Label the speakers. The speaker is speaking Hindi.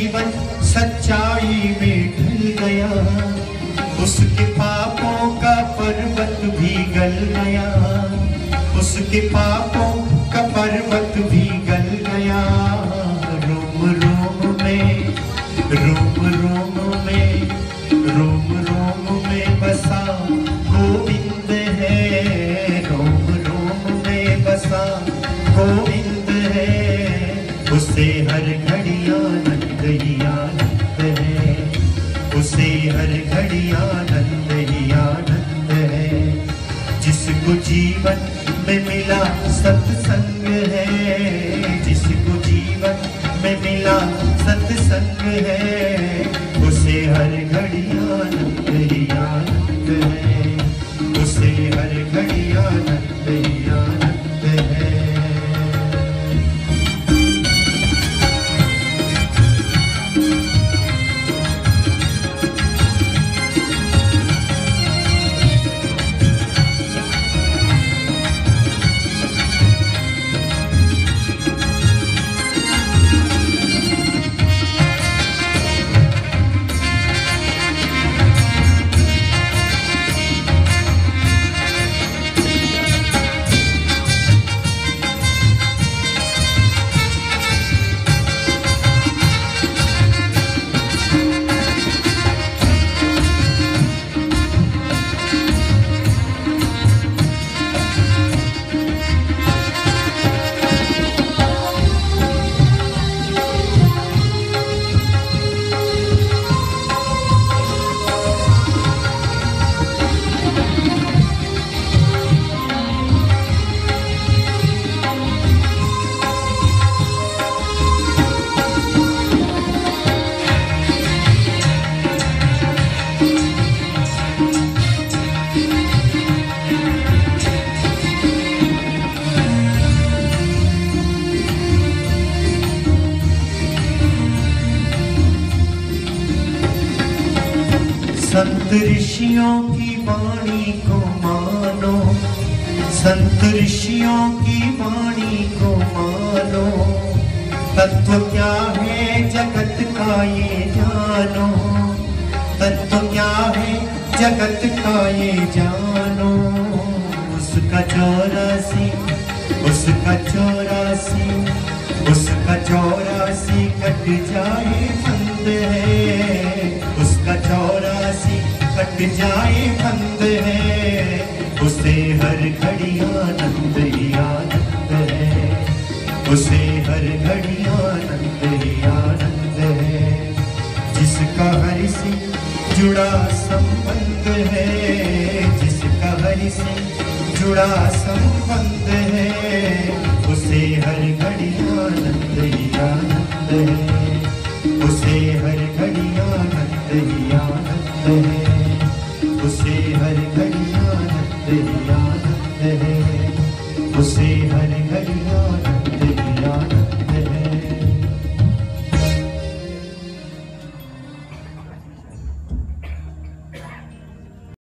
Speaker 1: जीवन सच्चाई में ढल गया, उसके पापों का पर्वत भी गल गया, उसके पापों का पर्वत भी गल गया। रोम रोम में, रोम रोम में, रोम रोम में बसा गोविंद है, रोम रोम में बसा गोविंद है। उसे हर घड़ी आनंद ही आनंद है, उसे हर घड़ी आनंद ही आनंद है। जिसको जीवन में मिला सत्संग है, जिसको जीवन में मिला सत्संग है, उसे हर घड़ी आनंद ही आनंद है, उसे हर घड़ी आनंद ही आनंद है। संत ऋषियों की वाणी को मानो, संत ऋषियों की वाणी को मानो। तत्व क्या है जगत का ये जानो, तत्व क्या है जगत का ये जानो। उसका 84, उसका 84, उसका 84 कट जाए फंद है, उसका 84 कट जाए फंद है। उसे हर घड़ी आनंद ही आनंद है, उसे हर घड़ी आनंद ही आनंद है। जिसका हरि से जुड़ा संबंध है, जिसका हरि से जुड़ा संबंध है, उसे हर घड़ी आनंद ही आनंद है, उसे हर घड़ी आनंद ही आनंद है।